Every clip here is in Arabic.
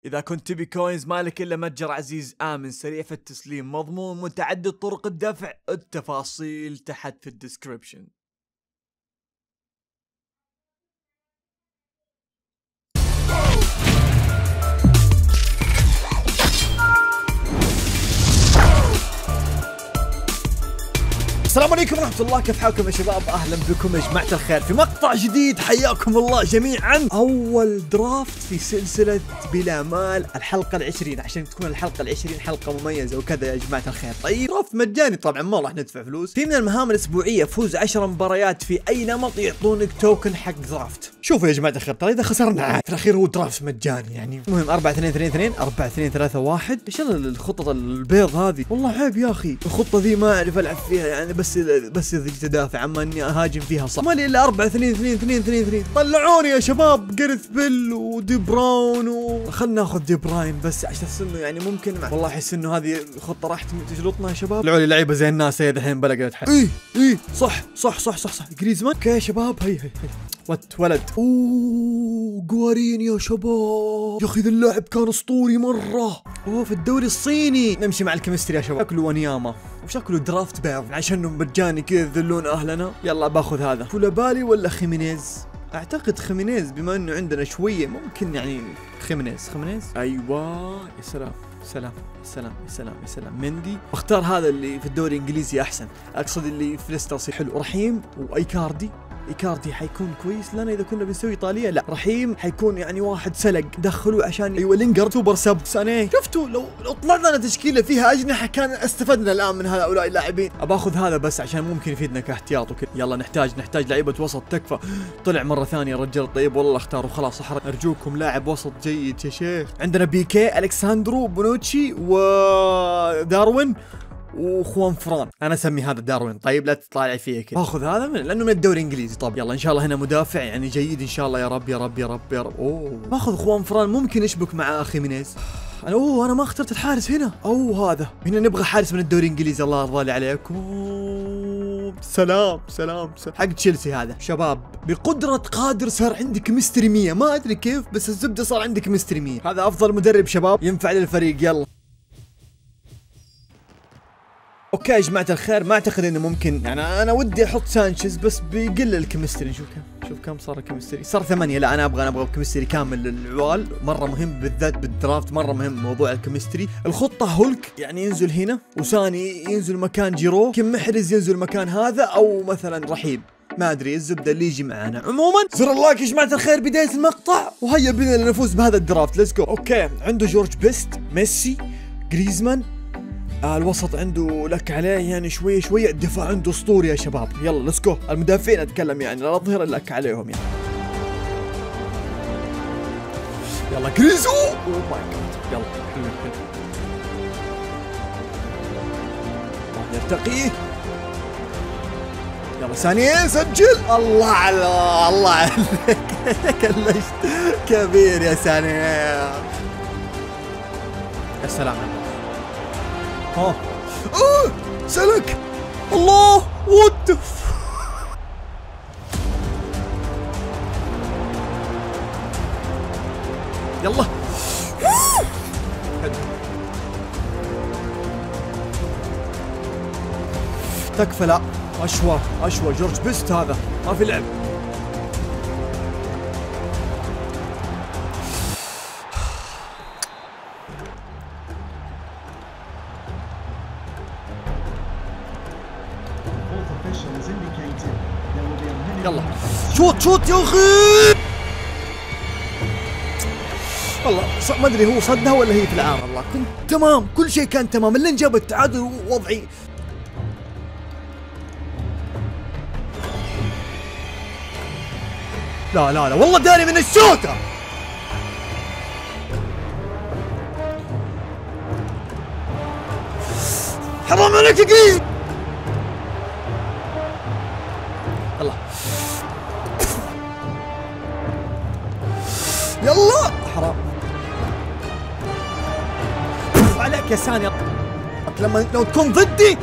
إذا كنت تبي كوينز مالك إلا متجر عزيز آمن سريع في التسليم مضمون متعدد طرق الدفع. التفاصيل تحت في الديسكريبشن. السلام عليكم ورحمة الله، كيف حالكم يا شباب؟ أهلا بكم يا جماعة الخير في مقطع جديد. حياكم الله جميعا. أول درافت في سلسلة بلا مال الحلقة ال20 عشان تكون الحلقة ال20 حلقة مميزة وكذا يا جماعة الخير. طيب درافت مجاني طبعا ما راح ندفع فلوس. في من المهام الأسبوعية فوز 10 مباريات في أي نمط يعطونك توكن حق درافت. شوفوا يا جماعة الخير ترى إذا خسرنا عاد في الأخير هو درافت مجاني يعني. المهم 4-2-2-2 4-2-3-1. إيش الخطة البيض هذه؟ والله عيب يا أخي الخطة ذي ما أعرف ألعب فيها يعني بس إذا جيت أدافع أما إني أهاجم فيها صح. مالي إلا 4-2-2-2-2. طلعوني يا شباب جاريث بيل ودي براون خلنا ناخذ دي براين بس عشان أحس إنه يعني ممكن والله أحس إنه هذه خطة راح تجلطنا يا شباب. طلعوا لي لعيبة زي الناس هي دحين بلقت حل. إيه صح جريزمان. اوكي يا شباب هي ولد. جوارين يا شباب يا اخي ذا اللاعب كان اسطوري مره. في الدوري الصيني. نمشي مع الكيمستري يا شباب. شكله ونياما وشكله درافت بيض عشانه مجاني كذا يذلون اهلنا. يلا باخذ هذا. كولابالي ولا خيمينيز؟ اعتقد خيمينيز بما انه عندنا شويه ممكن يعني خيمينيز. ايوه يا سلام مندي. اختار هذا اللي في الدوري الانجليزي احسن، اقصد اللي في ليستر حلو. رحيم وايكاردي حيكون كويس لنا اذا كنا بنسوي ايطاليا. لا رحيم حيكون يعني واحد سلق دخلوه عشان ايوه لينجر سوبر سب سانيه. شفتوا لو طلعنا لنا تشكيله فيها اجنحه كان استفدنا الان من هؤلاء اللاعبين. اباخذ هذا بس عشان ممكن يفيدنا كاحتياط وكذا. يلا نحتاج لعيبه وسط تكفى. طلع مره ثانيه رجال طيب والله اختاروا خلاص احرق. ارجوكم لاعب وسط جيد يا شيخ. عندنا بيكي الكساندرو بونوتشي وداروين وخوان فران. انا اسمي هذا داروين. طيب لا تطالع فيه كذا. باخذ هذا لانه من الدوري الانجليزي. طب يلا ان شاء الله هنا مدافع يعني جيد ان شاء الله يا رب. باخذ خوان فران ممكن يشبك مع خيمينيز. انا ما اخترت الحارس هنا. هذا هنا نبغى حارس من الدوري الانجليزي. الله يرضى لي عليكم. سلام حق تشيلسي هذا. شباب بقدرة قادر صار عندي كيمستري 100 ما ادري كيف بس الزبده صار عندي كيمستري 100. هذا افضل مدرب شباب ينفع للفريق. يلا اوكي يا جماعة الخير ما اعتقد انه ممكن يعني انا ودي احط سانشيز بس بيقل الكيمستري. شوف كم صار الكيمستري. صار 8. لا انا ابغى الكيمستري كامل للعوال مره مهم بالذات بالدرافت مره مهم موضوع الكيمستري. الخطة هولك يعني ينزل هنا وساني ينزل مكان جيرو. كم محرز ينزل مكان هذا او مثلا رحيم ما ادري الزبده اللي يجي معنا. عموما زر اللايك يا جماعه الخير بدايه المقطع وهيا بنا نفوز بهذا الدرافت. ليتس جو. اوكي عنده جورج بيست ميسي جريزمان. الوسط عنده لك عليه يعني شوية. الدفاع عنده اسطوري يا شباب. يلا ليتس جو. المدافعين اتكلم يعني لا اظهر لك عليهم يعني. يلا كريزو. اوه ماي جاد. يلا حلو يرتقي. يلا ثانية سجل. الله عليك كلشت كبير يا ثانية. يا سلام سلك. الله وات. يلا تكفى. لا اشوى جورج بيست هذا ما في لعب. يلا شوت يا اخي. والله ما ادري هو صدها ولا هي في العار. والله كنت تمام كل شيء كان تمام اللي جاب التعادل ووضعي. لا والله داري من الشوطه. حرام عليك يا جريز. يلا حرام عليك يا ساني. لو تكون ضدي.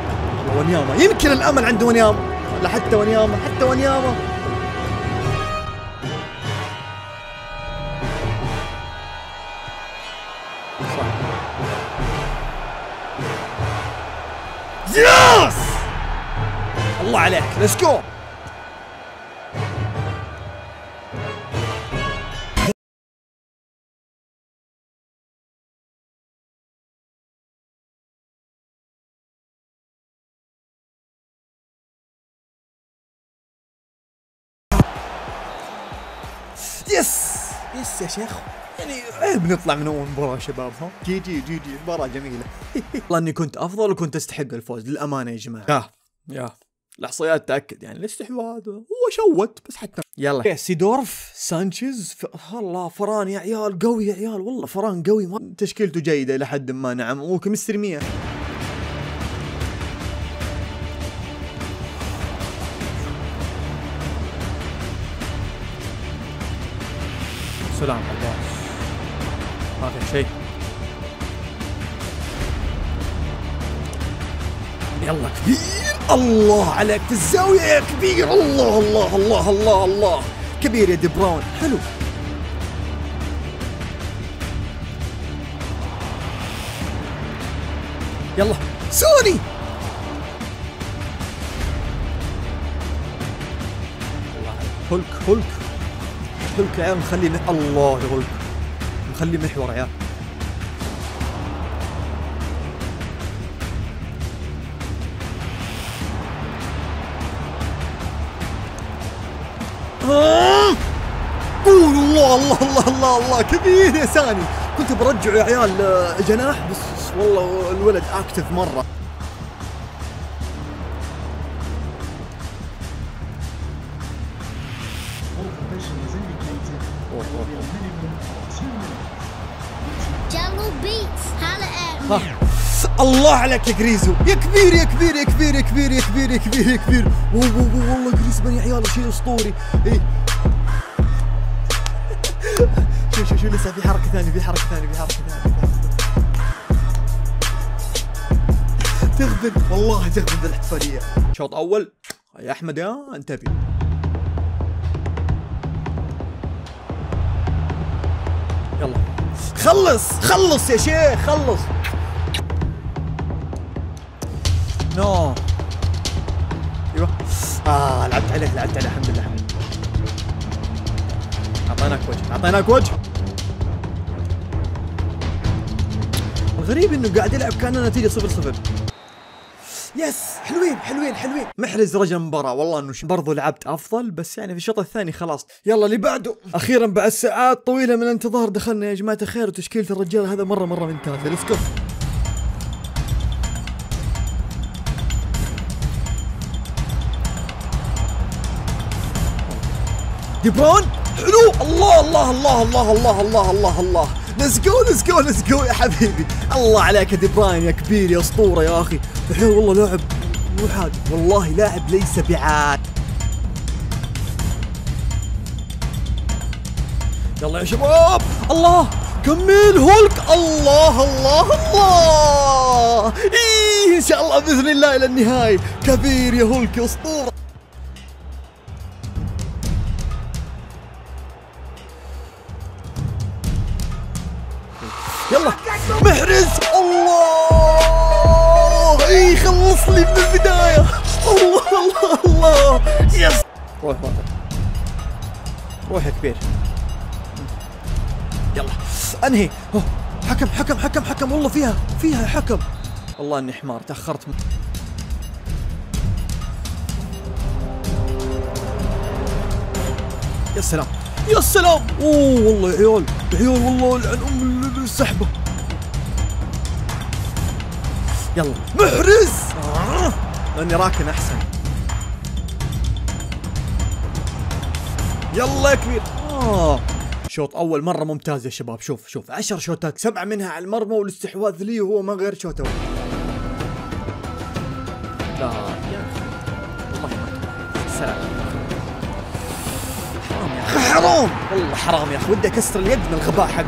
ونياما يمكن الامل عند ونياما ولا حتى ونياما يس الله عليك ليتس جو. يس يا شيخ، يعني عيب نطلع من اول مباراة يا شباب. ها جي مباراة جميلة. والله اني كنت افضل وكنت استحق الفوز للامانة يا جماعة. يا الاحصائيات تاكد يعني الاستحواذ هو شوت بس حتى. يلا سيدورف سانشيز الله فران يا عيال قوي يا عيال، والله فران قوي، تشكيلته جيدة الى حد ما. نعم وكمستري 100. سلام الله ما في شيء. يلا كبير الله عليك الزاوية يا كبير. الله الله الله الله الله كبير يا دي براون. حلو يلا سوني. هولك يا عيال مخلي الله يا هولك مخلي محور يا عيال. قولوا الله كبير يا ساني. كنت برجعه يا عيال جناح بس والله الولد اكتف مرة. الله عليك يا جريزو يا كبير يا كبير يا كبير يا كبير يا كبير يا كبير يا كبير. والله جريزمان يا عيال شيء اسطوري. اي شو لسه في حركة ثانية تغبن والله تغبن الاحتفالية. شوط اول يا احمد يا انتبه. يلا خلص يا شيخ خلص. نو ايوه لعبت عليه الحمد لله. اعطيناك وجه. الغريب انه قاعد يلعب كأنه نتيجة 0-0. يس حلوين. محرز رجع المباراة والله انه برضو لعبت افضل بس يعني في الشوط الثاني خلاص. يلا اللي بعده. اخيرا بعد ساعات طويلة من الانتظار دخلنا يا جماعة الخير، وتشكيلة الرجال هذا مرة ممتازة. ليتس جو. دي برون حلو. الله ليتس جو يا حبيبي. الله عليك يا دي براين يا كبير يا اسطوره يا اخي. الحين والله لاعب مو عادي، والله لاعب ليس بعاد. يلا يا شباب الله كمل هولك. الله ان شاء الله باذن الله الى النهايه. كبير يا هولك يا اسطوره. يلا محرز الله خلص لي من البداية. الله يس. روح يا كبير. يلا انهي. حكم والله فيها يا حكم. والله اني حمار تأخرت. يا سلام والله يا عيال والله لعن السحبة. يلا محرز لاني راكن احسن. يلا يا كبير. شوط اول مرة ممتاز يا شباب. شوف 10 شوتات 7 منها على المرمى، والاستحواذ لي وهو ما غير شوت اول. لا يا اخي والله سلام. حرام والله حرام يا اخي، ودي اكسر اليد من الغباء حقي.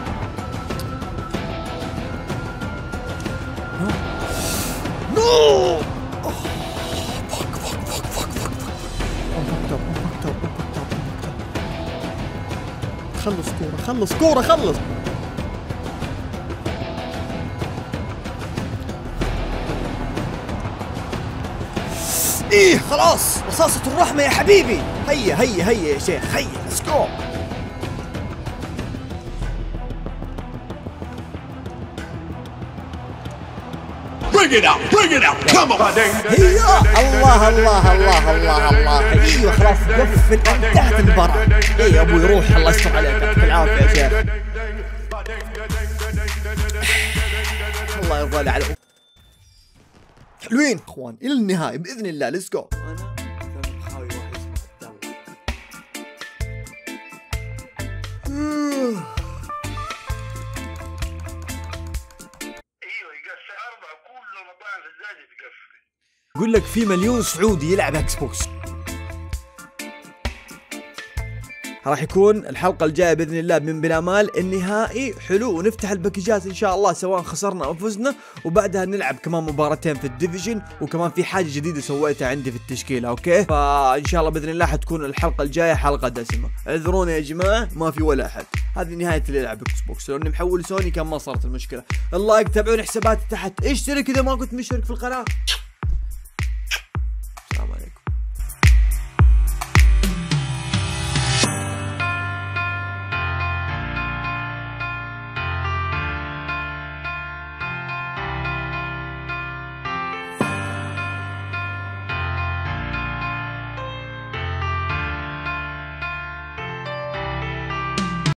نو خلص كورة ايه خلاص، رصاصة الرحمة يا حبيبي. هيا هيا هيا يا شيخ، هيا ليتس جو. Bring it out, bring it out, come on. هيا الله الله الله الله الله. ايوه خلاص قفل، انتهت المباراة. ايه يا ابوي روح، الله يستر عليك، يعطيك العافية يا شيخ. الله يرضى على حلوين اخوان، الى النهاية باذن الله. ليتس جو. يقول لك في مليون سعودي يلعب اكس بوكس. راح يكون الحلقة الجاية بإذن الله من بلا مال النهائي حلو، ونفتح الباكجات إن شاء الله سواء خسرنا أو فزنا، وبعدها نلعب كمان مباراتين في الديفيجن، وكمان في حاجة جديدة سويتها عندي في التشكيلة. أوكي، فإن شاء الله بإذن الله حتكون الحلقة الجاية حلقة دسمة. اعذرونا يا جماعة، ما في ولا أحد. هذه نهاية اللي يلعب اكس بوكس، لو إني محول سوني كان ما صارت المشكلة. اللايك، تابعون حساباتي تحت، اشترك إذا ما كنت مشترك في القناة.